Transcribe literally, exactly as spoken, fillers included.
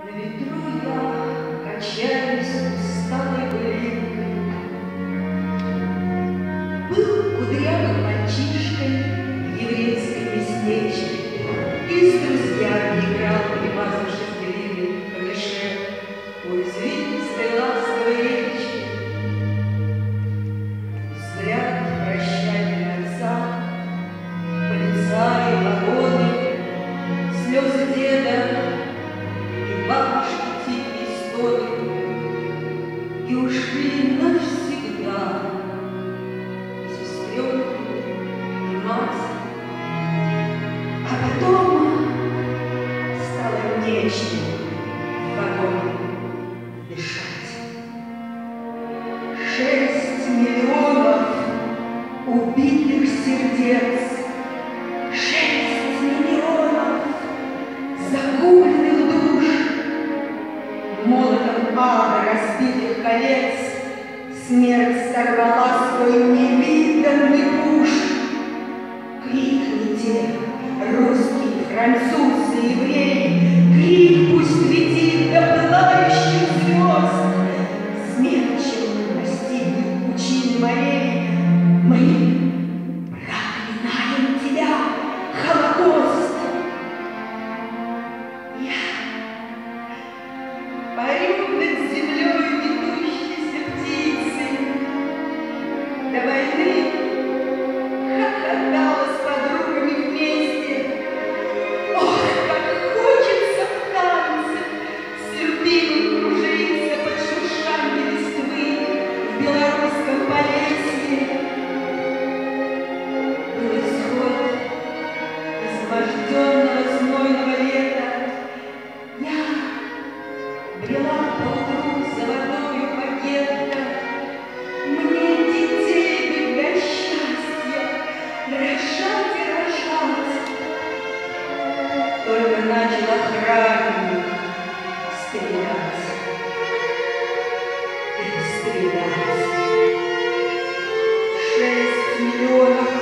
На ветру я качаюсь усталой былинкой. Был кудрявым мальчишкой в еврейской местечке и с друзьями играл, примазавшись глиной в камыше у извилистой ласковой речки. Взгляд прощания отца, полицаи, вагоны, слезы деда и бабушки тихие стоны, и ушли навсегда и сестренки, и мать. А потом стало нечем в вагоне дышать. Шесть миллионов убитых сердец, шесть миллионов загубленных душ, молотом ада разбитых колец смерть сорвала свой невиданный куш. Крикните, русские, французы, евреи, крик пусть летит до пылающих звезд. Смерчем настигнет пучины морей, мы проклинаем тебя, Холокост. Я парю над землей метущейся птицей. До войны хохотала с подругами вместе. Ох, как хочется в танце с любимым кружиться под шуршание листвы в белорусском Полесье. Был исход изможденного знойного лета. Я брела поутру за водою пакета. Мне детей быть до счастья, рожать и рожать. Только начал охранник стрелять и стрелять. Шесть миллионов